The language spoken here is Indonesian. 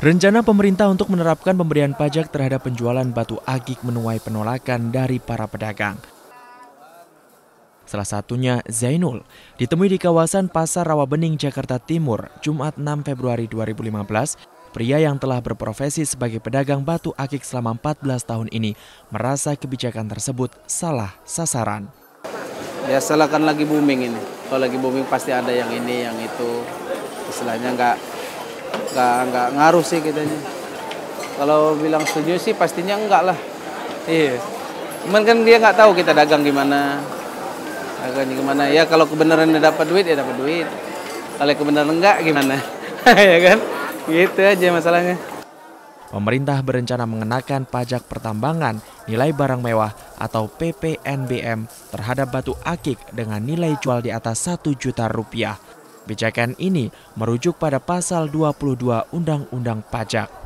Rencana pemerintah untuk menerapkan pemberian pajak terhadap penjualan batu akik menuai penolakan dari para pedagang. Salah satunya Zainul, ditemui di kawasan Pasar Rawabening, Jakarta Timur, Jumat 6 Februari 2015. Pria yang telah berprofesi sebagai pedagang batu akik selama 14 tahun ini merasa kebijakan tersebut salah sasaran. Biasalah kan lagi booming ini. Kalau lagi booming pasti ada yang ini, yang itu. Istilahnya nggak ngaruh sih kitanya. Kalau bilang setuju sih pastinya enggak lah. Iya. Cuman kan dia nggak tahu kita dagang gimana. Dagang gimana. Ya kalau kebenaran dapat duit ya dapat duit. Kalau kebenaran enggak gimana? Ya kan? Gitu aja masalahnya. Pemerintah berencana mengenakan pajak pertambangan nilai barang mewah atau PPNBM terhadap batu akik dengan nilai jual di atas 1 juta rupiah. Kebijakan ini merujuk pada pasal 22 Undang-Undang Pajak.